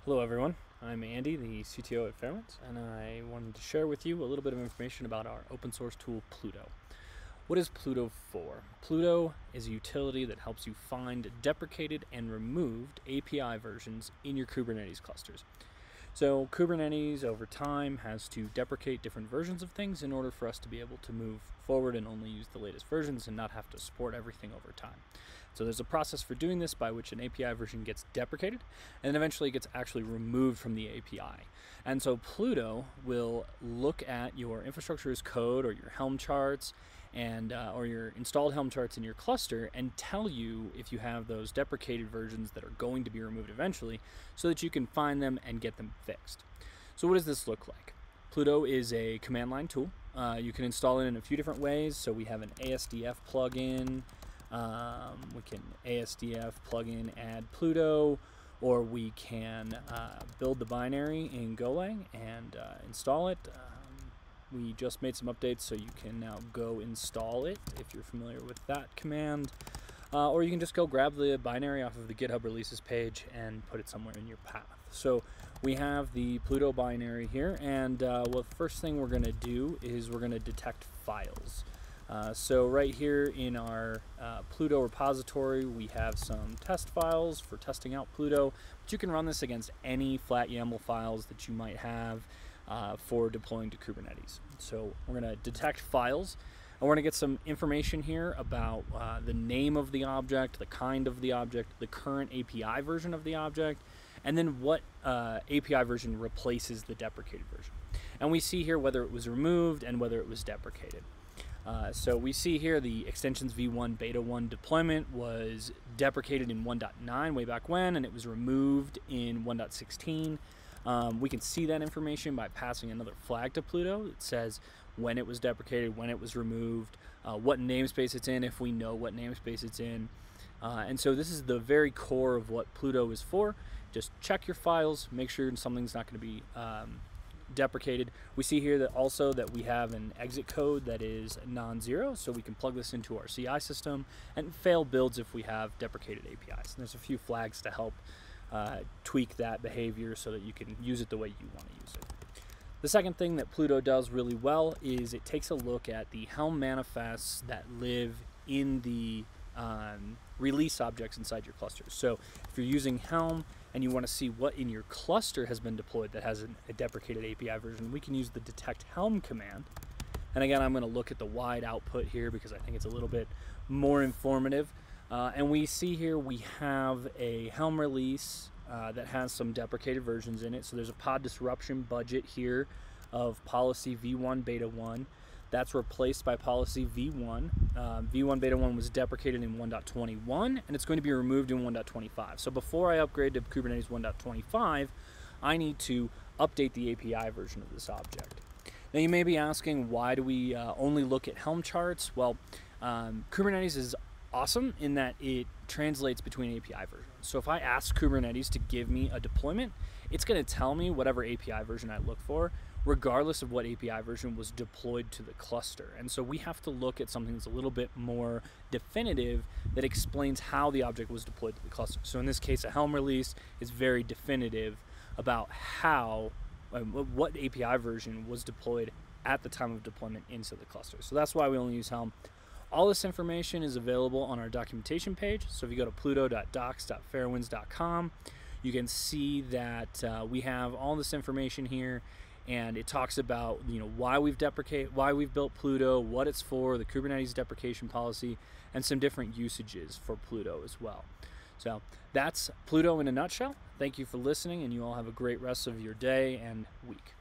Hello everyone, I'm Andy, the CTO at Fairwinds, and I wanted to share with you a little bit of information about our open source tool Pluto. What is Pluto for? Pluto is a utility that helps you find deprecated and removed API versions in your Kubernetes clusters. So Kubernetes over time has to deprecate different versions of things in order for us to be able to move forward and only use the latest versions and not have to support everything over time. So there's a process for doing this by which an API version gets deprecated and then eventually gets actually removed from the API. And so Pluto will look at your infrastructure as code or your Helm charts and or your installed Helm charts in your cluster and tell you if you have those deprecated versions that are going to be removed eventually so that you can find them and get them fixed. So what does this look like? Pluto is a command line tool. You can install it in a few different ways. So we have an ASDF plugin. We can ASDF plugin add Pluto, or we can build the binary in Golang and install it. We just made some updates, so you can now go install it if you're familiar with that command. Or you can just go grab the binary off of the GitHub releases page and put it somewhere in your path. So we have the Pluto binary here, and well, the first thing we're going to do is we're going to detect files. So right here in our Pluto repository, we have some test files for testing out Pluto, but you can run this against any flat YAML files that you might have for deploying to Kubernetes. So we're going to detect files, and we're going to get some information here about the name of the object, the kind of the object, the current API version of the object, and then what API version replaces the deprecated version. And we see here whether it was removed and whether it was deprecated. So we see here the extensions v1 beta 1 deployment was deprecated in 1.9 way back when, and it was removed in 1.16. We can see that information by passing another flag to Pluto. It says when it was deprecated, when it was removed, what namespace it's in, if we know what namespace it's in. And so this is the very core of what Pluto is for. Just check your files, make sure something's not going to be deprecated. We see here that also that we have an exit code that is non-zero, so we can plug this into our CI system and fail builds if we have deprecated APIs. And there's a few flags to help tweak that behavior so that you can use it the way you want to use it. The second thing that Pluto does really well is it takes a look at the Helm manifests that live in the release objects inside your clusters. So if you're using Helm and you want to see what in your cluster has been deployed that has a deprecated API version, we can use the detect Helm command. And again, I'm going to look at the wide output here because I think it's a little bit more informative. And we see here we have a Helm release that has some deprecated versions in it. So there's a pod disruption budget here of policy v1 beta 1. That's replaced by policy v1. v1 beta 1 was deprecated in 1.21, and it's going to be removed in 1.25. So before I upgrade to Kubernetes 1.25, I need to update the API version of this object. Now you may be asking, why do we only look at Helm charts? Well, Kubernetes is awesome in that it translates between API versions. So if I ask Kubernetes to give me a deployment, it's going to tell me whatever API version I look for, regardless of what API version was deployed to the cluster. And so we have to look at something that's a little bit more definitive that explains how the object was deployed to the cluster. So in this case, a Helm release is very definitive about how, what API version was deployed at the time of deployment into the cluster. So that's why we only use Helm. All this information is available on our documentation page. So if you go to pluto.docs.fairwinds.com, you can see that we have all this information here, and it talks about why we've built Pluto, what it's for, the Kubernetes deprecation policy, and some different usages for Pluto as well. So that's Pluto in a nutshell. Thank you for listening, and you all have a great rest of your day and week.